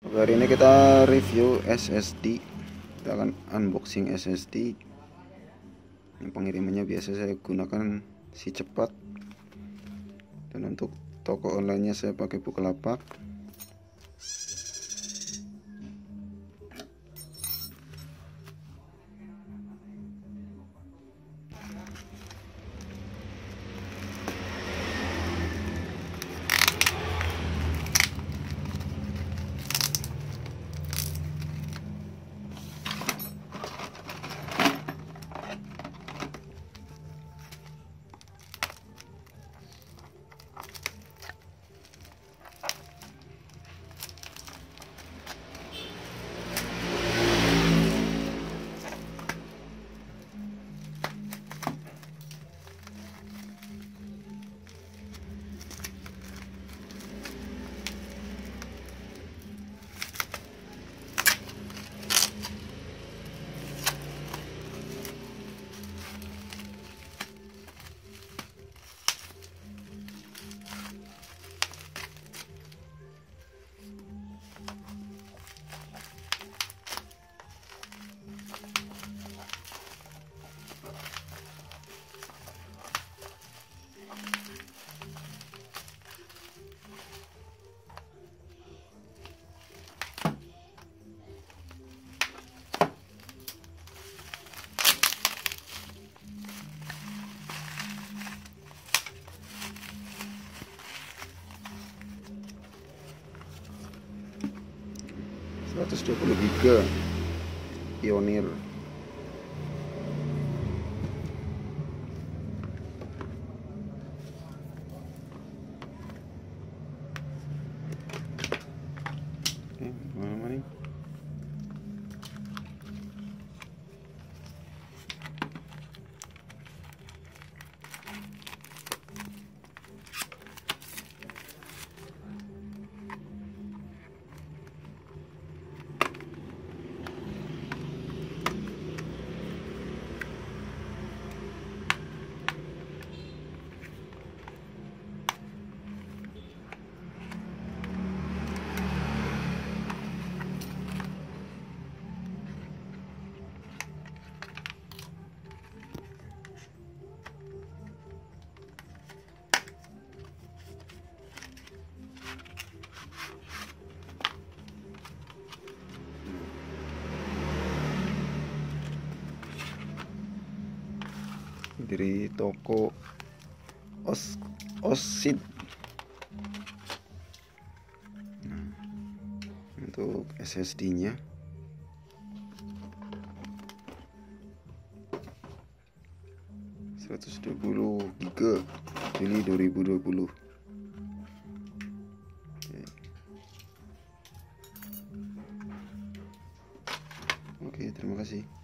Hari ini kita review SSD. Kita akan unboxing SSD. Yang pengirimannya biasa saya gunakan si cepat, dan untuk toko onlinenya saya pakai Bukalapak. GB Pioneer. Mana nih? Dari toko Osid. Nah, untuk SSD-nya GB Juli 2020. Oke, terima kasih.